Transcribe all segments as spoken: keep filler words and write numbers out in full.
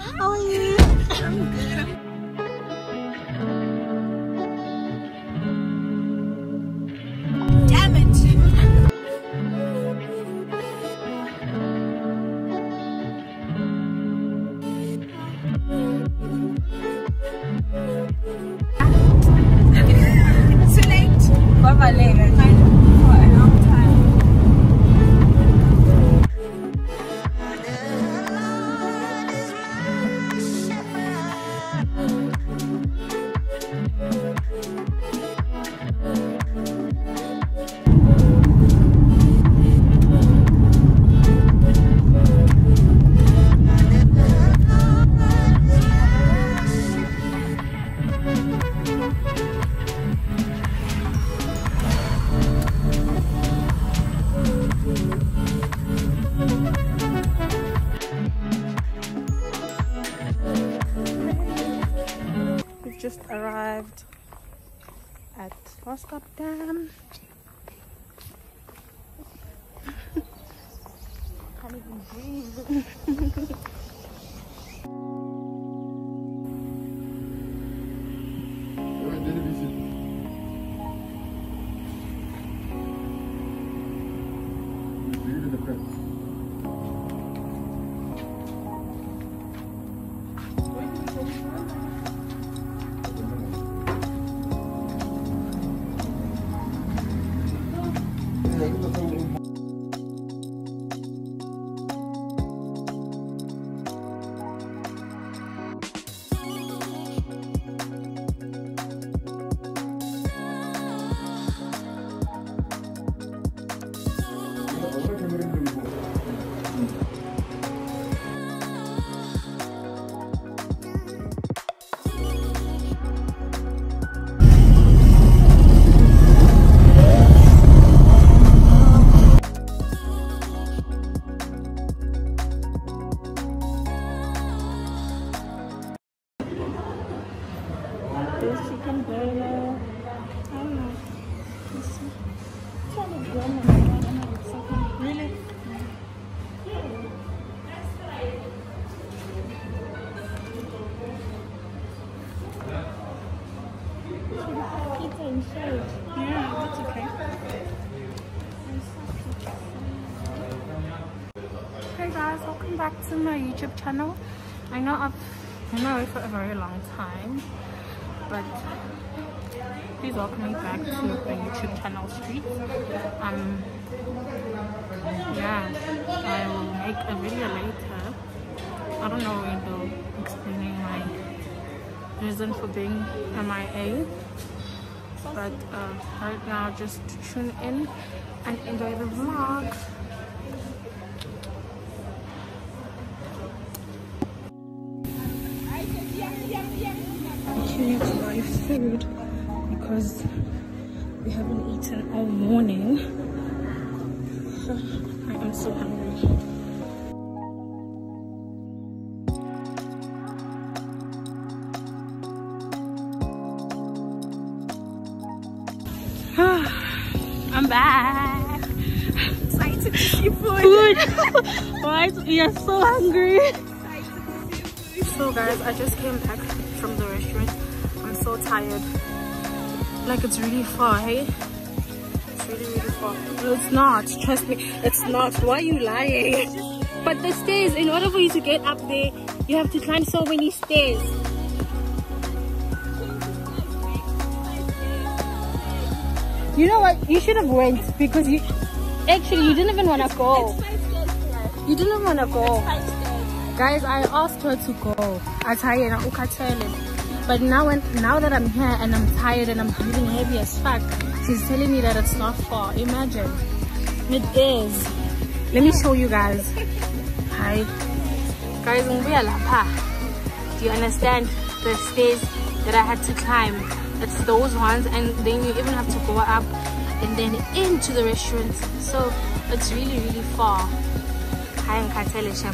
How are you? I'm good. Damn it! Too late. Baba later. For a long time. Just arrived at Loskop Dam. Can't even breathe. This chicken burger. I don't know. Let's see. It's all a good one. I don't know. It's something. Really? Pizza and shade. Yeah, that's okay. Hey guys, welcome back to my YouTube channel. I know I've been away for a very long time, but please welcome me back to the YouTube channel Street. Um, yeah, I will make a video later. I don't know when though, explaining my reason for being M I A. But uh, right now, just tune in and enjoy the vlog. We need to buy food because we haven't eaten all morning. I am so hungry. I'm back. I'm excited to see food. Food. What? We are so hungry. So guys, I just came back from the restaurant. I'm so tired. Like, it's really far, hey? It's really, really far. No, it's not. Trust me, it's not. Why are you lying? But the stairs, in order for you to get up there, you have to climb so many stairs. You know what? You should have went because you actually you didn't even want to go. You didn't want to go. Guys, I asked her to go. I tired and ukatele. But now when now that I'm here and I'm tired and I'm breathing heavy as fuck, she's telling me that it's not far. Imagine. It is. Let me show you guys. Hi. Guys, do you understand the stairs that I had to climb? It's those ones, and then you even have to go up and then into the restaurant. So it's really, really far. Hi, Nkatele Sham.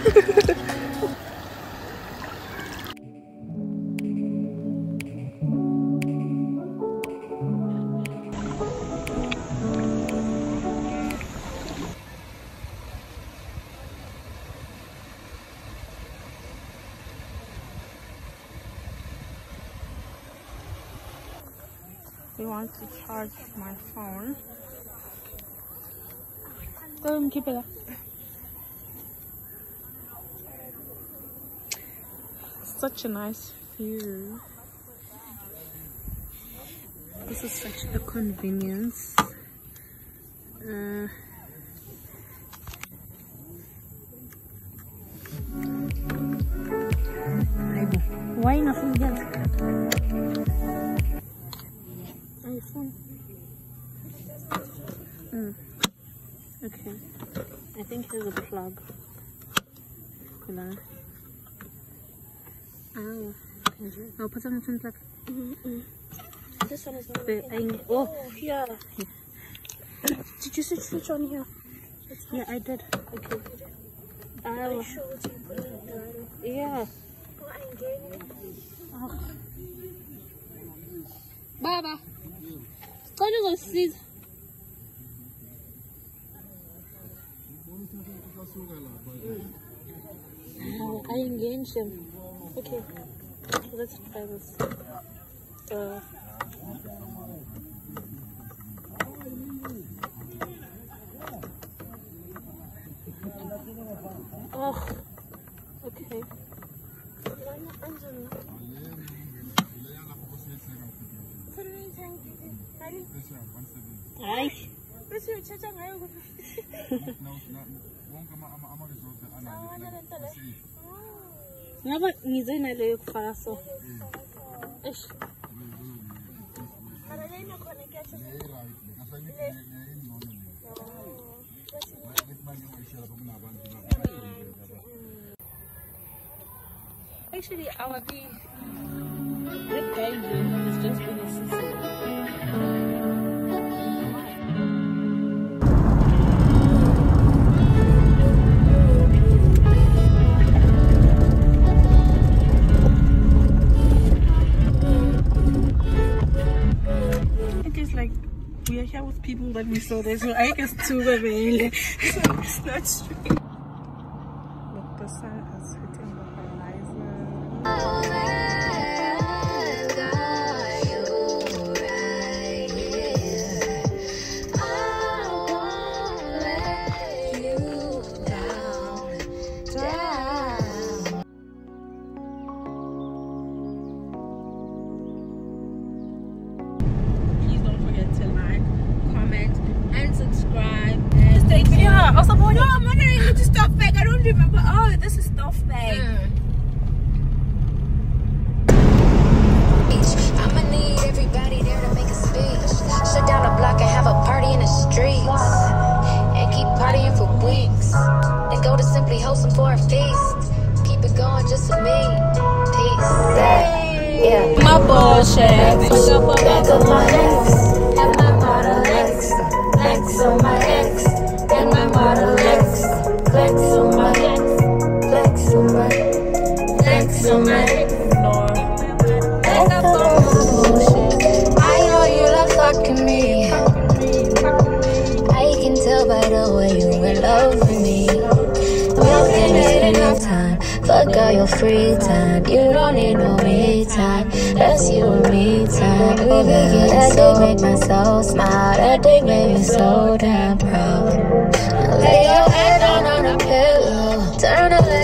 We want to charge my phone. Go and keep it up. Such a nice view. This is such a convenience. Uh, why not forget? iPhone. Mm. Okay. I think here's a plug. Cool. Oh. I'll put on the phone plug. Mm-hmm. This one is not. The, I, oh. oh, yeah. yeah. Did you switch on here? Yeah, I did. Okay. Are you sure what you put it down? Yeah. Oh, I ain't getting it. Oh. Baba. Go to the seat. Oh, I engaged him. Okay, let's try this. Uh, oh, okay. Ay. Ngaba ngizena leyo kufaso. Eish. Actually, our big that guy is just been a sister. We are here with people that we saw there, so I guess two were really. So it's not straight. Look, the sun is hitting the horizon. Subscribe and stay tuned. Yeah, also, no, I'm wondering who to stuff bag. I don't remember. Oh, this is stuff bag. Mm. I'ma need everybody there to make a speech. Shut down the block and have a party in the streets. And keep partying for weeks. And go to Simply Wholesome for a feast. Keep it going just for me. Peace. Yeah. My bullshit. Back of my ex. And my Model X. Flex on my ex, and my Model X. Flex on my ex, flex on my, flex on my ex. Back up on my bullshit. I know you love fucking me. I can tell by the way you in love with me. We can spend enough time, fuck all your free time. You don't need no me time, that's you and me time. We begin that so make my soul smile. That dick made me so damn proud. Lay your head down on a pillow, turn the